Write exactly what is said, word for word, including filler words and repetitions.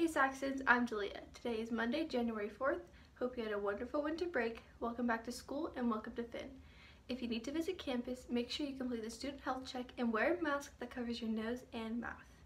Saxons, I'm Julia. Today is Monday, January fourth. Hope you had a wonderful winter break. Welcome back to school and welcome to Finn. If you need to visit campus, make sure you complete the student health check and wear a mask that covers your nose and mouth.